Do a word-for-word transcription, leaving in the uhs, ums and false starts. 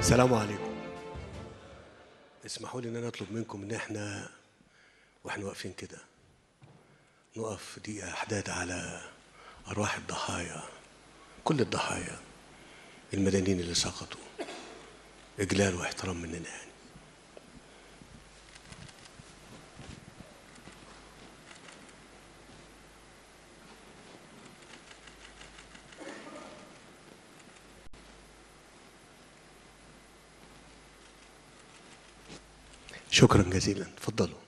السلام عليكم. اسمحوا لي ان انا اطلب منكم ان احنا واحنا واقفين كده نقف دقيقة حداد على ارواح الضحايا، كل الضحايا المدنيين اللي سقطوا، اجلال واحترام مننا يعني. شكرا جزيلا، اتفضلوا.